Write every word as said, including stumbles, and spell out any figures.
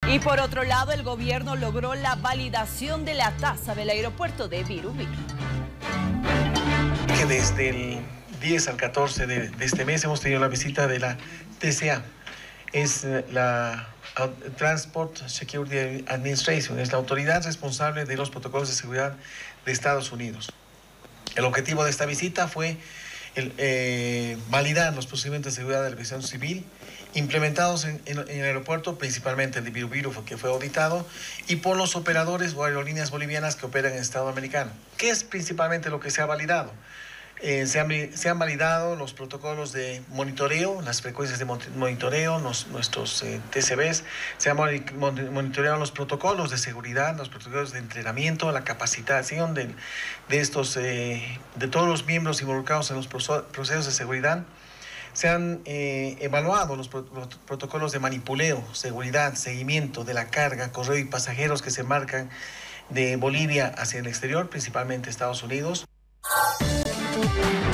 Y por otro lado, el gobierno logró la validación de la tasa del aeropuerto de Viru-Viru. Que desde el diez al catorce de, de este mes hemos tenido la visita de la T C A. Es la Transport Security Administration, es la autoridad responsable de los protocolos de seguridad de Estados Unidos. El objetivo de esta visita fue el, eh, validar los procedimientos de seguridad de la aviación civil implementados en, en, en el aeropuerto, principalmente el de Viru-Viru, que fue auditado, y por los operadores o aerolíneas bolivianas que operan en el Estado americano. ¿Qué es principalmente lo que se ha validado? Eh, se, han, se han validado los protocolos de monitoreo, las frecuencias de monitoreo, los, nuestros eh, T C Bs, se han monitoreado los protocolos de seguridad, los protocolos de entrenamiento, la capacitación de, de, estos, eh, de todos los miembros involucrados en los procesos de seguridad. Se han eh, evaluado los, pro los protocolos de manipuleo, seguridad, seguimiento de la carga, correo y pasajeros que se marcan de Bolivia hacia el exterior, principalmente Estados Unidos.